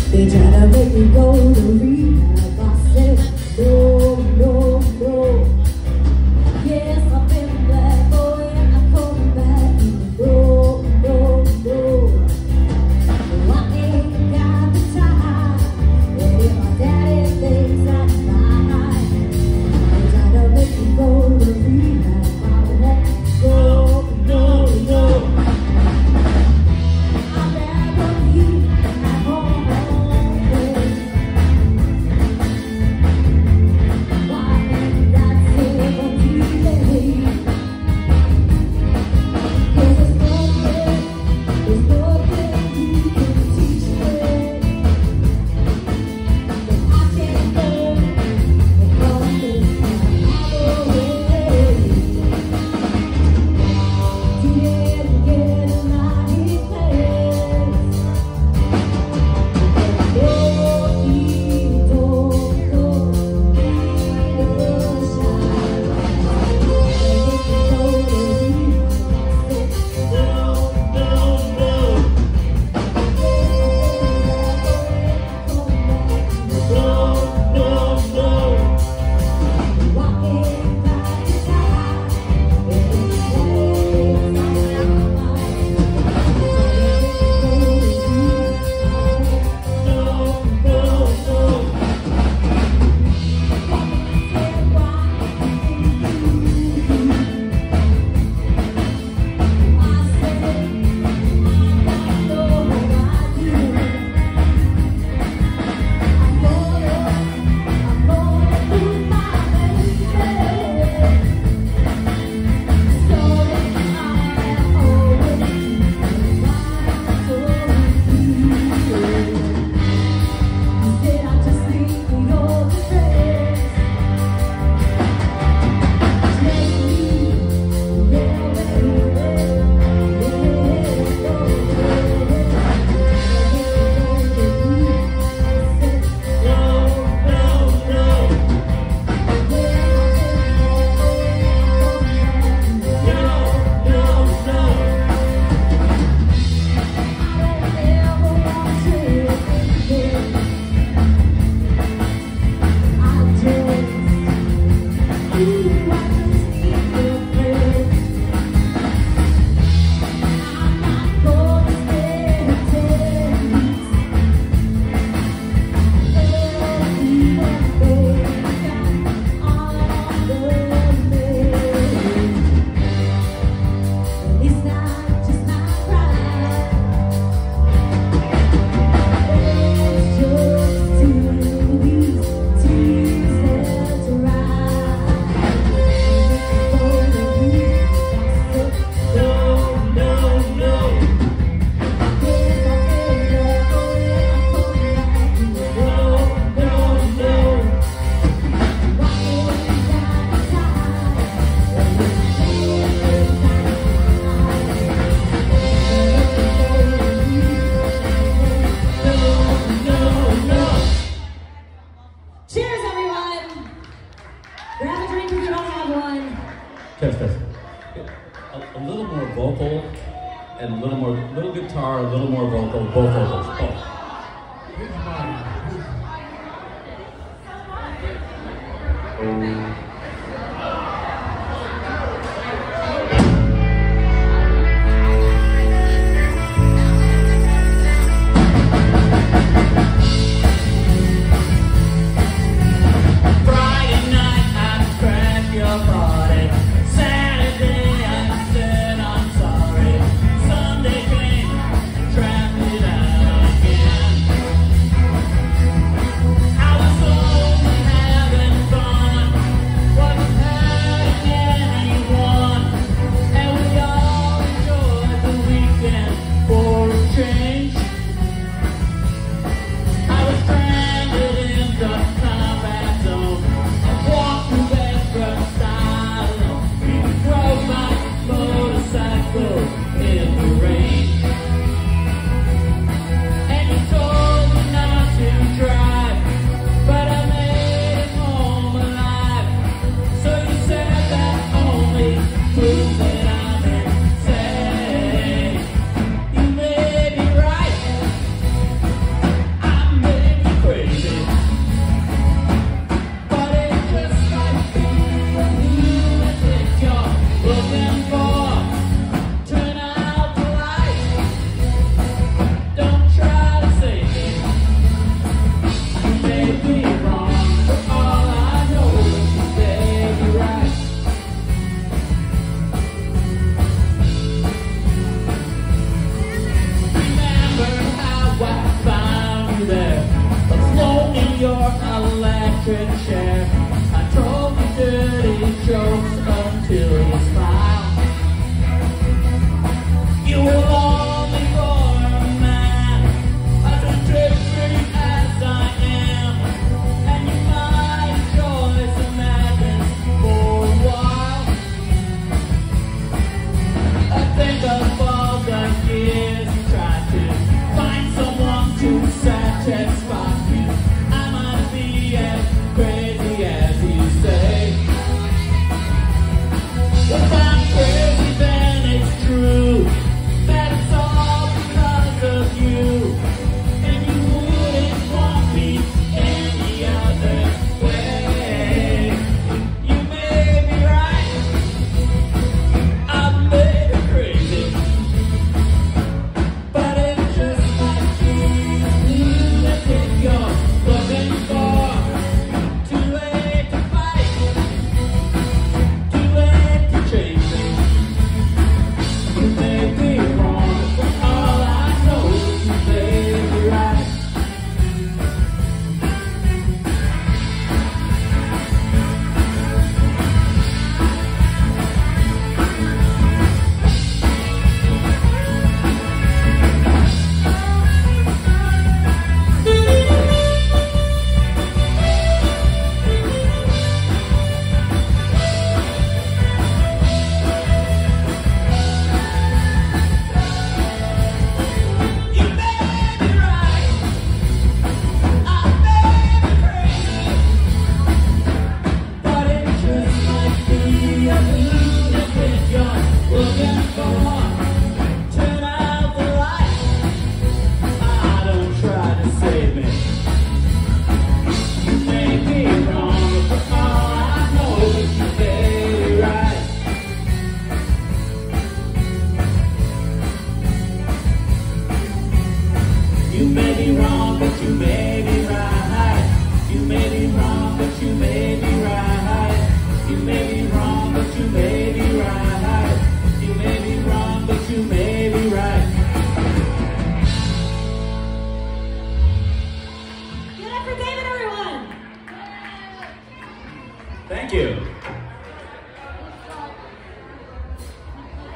They try to make me go to rehab. I said, no, no, no. Yes, I've been black, boy, and I'm coming back. No, no, no. I ain't got the time. And if my daddy thinks I'm fine, they try to make me go to rehab. I won't go, no, no. I'd rather be at home. A little more vocal and a little guitar, a little more vocal, both vocals. Oh. Saturday, I said I'm sorry. Sunday came, trapped it out again. you may be right. You may be wrong, but you may be right. You may be wrong, but you may be right. You may be wrong, but you may be right. Give it up for David, everyone. Thank you.